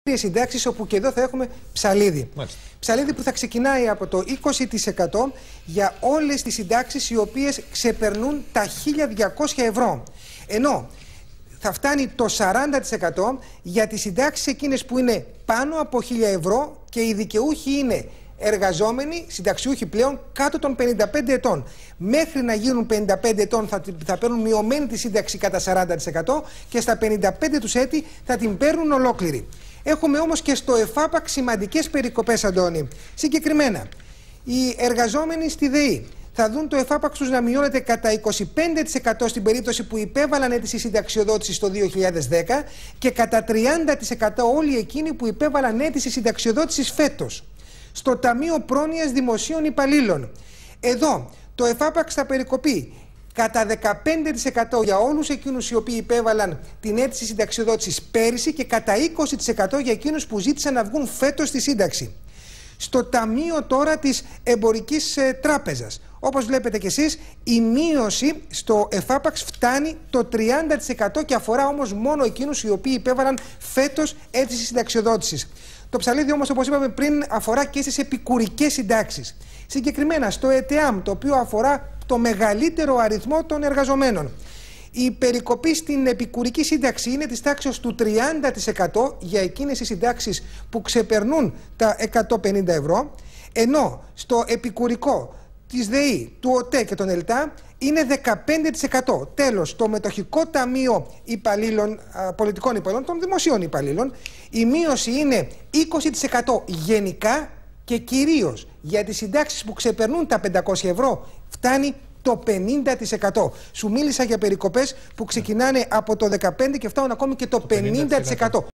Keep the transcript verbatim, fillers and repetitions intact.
συντάξεις, όπου και εδώ θα έχουμε ψαλίδι. Μάλιστα. Ψαλίδι που θα ξεκινάει από το είκοσι τοις εκατό για όλες τις συντάξεις οι οποίες ξεπερνούν τα χίλια διακόσια ευρώ. Ενώ θα φτάνει το σαράντα τοις εκατό για τις συντάξεις εκείνες που είναι πάνω από χίλια ευρώ και οι δικαιούχοι είναι εργαζόμενοι, συνταξιούχοι πλέον κάτω των πενήντα πέντε ετών. Μέχρι να γίνουν πενήντα πέντε ετών θα, θα παίρνουν μειωμένη τη σύνταξη κατά σαράντα τοις εκατό και στα πενήντα πέντε τους έτη θα την παίρνουν ολόκληρη. Έχουμε όμως και στο ΕΦΑΠΑΚ σημαντικές περικοπές, Αντώνη. Συγκεκριμένα, οι εργαζόμενοι στη ΔΕΗ θα δουν το ΕΦΑΠΑΚ τους να μειώνεται κατά είκοσι πέντε τοις εκατό στην περίπτωση που υπέβαλαν αίτηση συνταξιοδότησης το δύο χιλιάδες δέκα και κατά τριάντα τοις εκατό όλοι εκείνοι που υπέβαλαν αίτηση συνταξιοδότησης φέτος. Στο Ταμείο Πρόνοιας Δημοσίων Υπαλλήλων, εδώ το ΕΦΑΠΑΚ θα περικοπεί κατά δεκαπέντε τοις εκατό για όλους εκείνους οι οποίοι υπέβαλαν την αίτηση συνταξιοδότησης πέρυσι και κατά είκοσι τοις εκατό για εκείνους που ζήτησαν να βγουν φέτος στη σύνταξη. Στο Ταμείο τώρα της Εμπορικής ε, Τράπεζας, όπως βλέπετε κι εσείς, η μείωση στο ΕΦΑΠΑΚ φτάνει το τριάντα τοις εκατό και αφορά όμως μόνο εκείνους οι οποίοι υπέβαλαν φέτος αίτηση συνταξιοδότησης. Το ψαλίδι όμως, όπως είπαμε πριν, αφορά και στις επικουρικές συντάξεις. Συγκεκριμένα στο ΕΤΕΑΜ, το οποίο αφορά το μεγαλύτερο αριθμό των εργαζομένων. Η περικοπή στην επικουρική σύνταξη είναι της τάξης του τριάντα τοις εκατό για εκείνες οι συντάξεις που ξεπερνούν τα εκατόν πενήντα ευρώ, ενώ στο επικουρικό της ΔΕΗ, του ΟΤΕ και των ΕΛΤΑ είναι δεκαπέντε τοις εκατό. Τέλος, το μετοχικό ταμείο υπαλλήλων, πολιτικών υπαλλήλων, των δημοσίων υπαλλήλων, η μείωση είναι είκοσι τοις εκατό γενικά και κυρίως για τις συντάξεις που ξεπερνούν τα πεντακόσια ευρώ φτάνει το πενήντα τοις εκατό. Σου μίλησα για περικοπές που ξεκινάνε από το δεκαπέντε και φτάνουν ακόμη και το πενήντα τοις εκατό.